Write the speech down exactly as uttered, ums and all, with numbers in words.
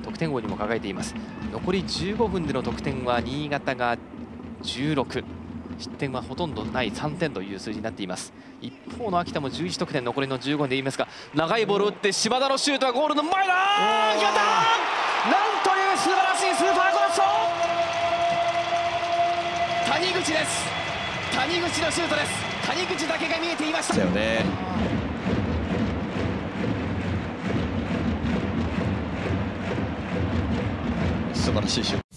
得点王にも輝いています。残りじゅうごふんでの得点は新潟がじゅうろく、失点はほとんどないさんてんという数字になっています。一方の秋田もじゅういち得点、残りのじゅうごふんで言いますが、長いボールを打って島田のシュートはゴールの前だ。決まった。なんという素晴らしいスーパーゴールショー。谷口です。谷口のシュートです。谷口だけが見えていましたよね。 素晴らしいシュート。